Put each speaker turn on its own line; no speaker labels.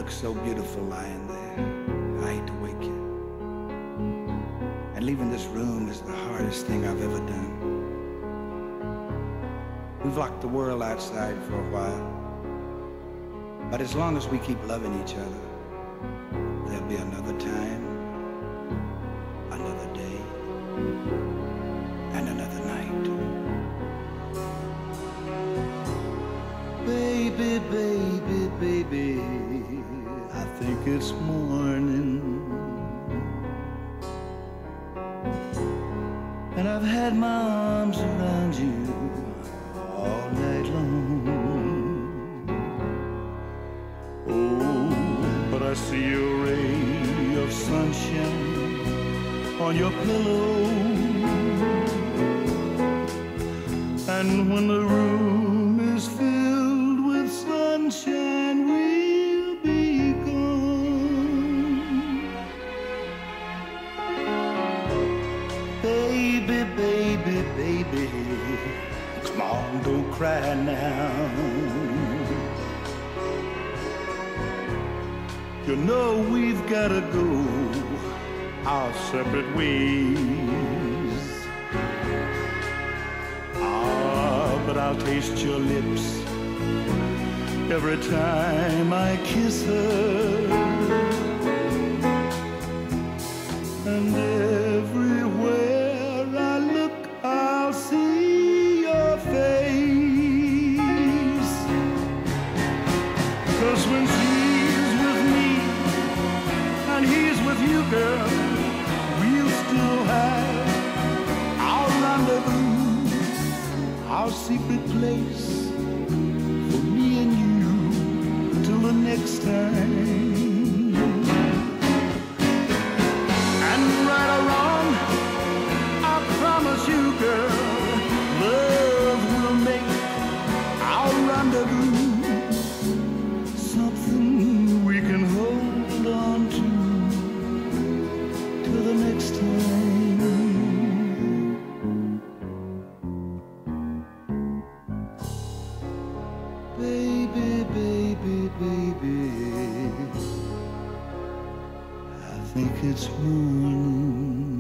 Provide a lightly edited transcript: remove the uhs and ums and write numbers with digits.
look so beautiful lying there. I hate to wake you. And leaving this room is the hardest thing I've ever done. We've locked the world outside for a while. But as long as we keep loving each other, there'll be another time, another day, and another night. Baby, baby, baby, I think it's morning, and I've had my arms around you all night long. Oh, but I see a ray of sunshine on your pillow, and when the room is filled with sunshine, we'll be gone. Baby, baby, baby, come on, don't cry now. You know we've gotta go our separate ways. But I'll taste your lips every time I kiss her, and everywhere I look I'll see your face. 'Cause when she's with me and he's with you, girl, we'll still have our rendezvous, our secret place for me and you till the next time. And right or wrong, I promise you, girl, love will make our rendezvous something we can hold on to till the next time. Baby, baby, baby, I think it's morning.